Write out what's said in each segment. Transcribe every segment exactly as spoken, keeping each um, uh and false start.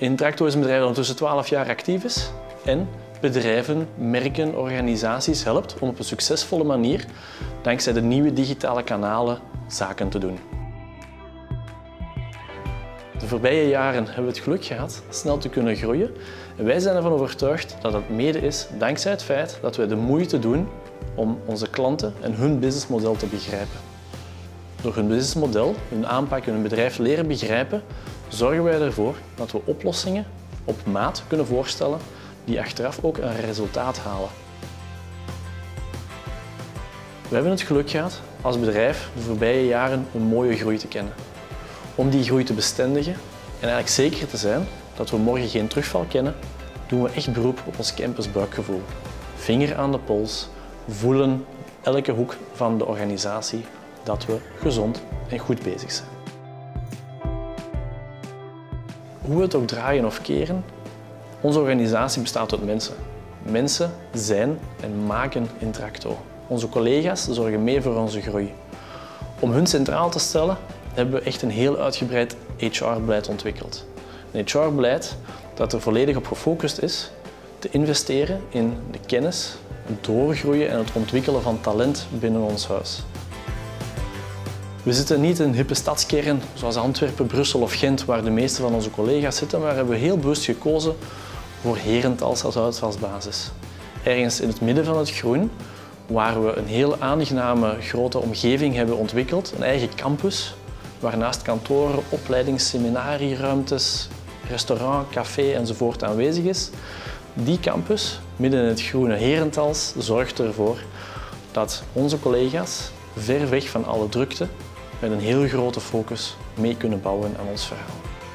Intracto is een bedrijf dat ondertussen twaalf jaar actief is en bedrijven, merken, organisaties helpt om op een succesvolle manier, dankzij de nieuwe digitale kanalen, zaken te doen. De voorbije jaren hebben we het geluk gehad snel te kunnen groeien en wij zijn ervan overtuigd dat het mede is dankzij het feit dat wij de moeite doen om onze klanten en hun businessmodel te begrijpen. Door hun businessmodel, hun aanpak en hun bedrijf leren begrijpen, zorgen wij ervoor dat we oplossingen op maat kunnen voorstellen die achteraf ook een resultaat halen. We hebben het geluk gehad als bedrijf de voorbije jaren een mooie groei te kennen. Om die groei te bestendigen en eigenlijk zeker te zijn dat we morgen geen terugval kennen, doen we echt beroep op ons campusbuikgevoel. Vinger aan de pols, voelen elke hoek van de organisatie dat we gezond en goed bezig zijn. Hoe we het ook draaien of keren, onze organisatie bestaat uit mensen. Mensen zijn en maken Intracto. Onze collega's zorgen mee voor onze groei. Om hun centraal te stellen, hebben we echt een heel uitgebreid H R-beleid ontwikkeld. Een H R-beleid dat er volledig op gefocust is te investeren in de kennis, het doorgroeien en het ontwikkelen van talent binnen ons huis. We zitten niet in een hippe stadskern zoals Antwerpen, Brussel of Gent, waar de meeste van onze collega's zitten, maar hebben we heel bewust gekozen voor Herentals als uitvalsbasis. Ergens in het midden van het groen, waar we een heel aangename grote omgeving hebben ontwikkeld, een eigen campus, waar naast kantoren, opleidings-, seminarieruimtes, restaurant, café enzovoort aanwezig is. Die campus, midden in het groene Herentals, zorgt ervoor dat onze collega's ver weg van alle drukte met een heel grote focus mee kunnen bouwen aan ons verhaal.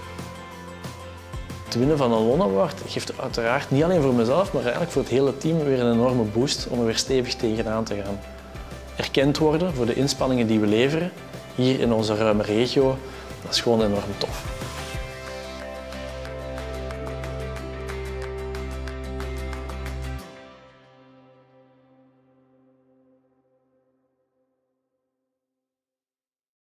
Het winnen van een Lon Award geeft uiteraard niet alleen voor mezelf, maar eigenlijk voor het hele team weer een enorme boost om er weer stevig tegenaan te gaan. Erkend worden voor de inspanningen die we leveren, hier in onze ruime regio, dat is gewoon enorm tof.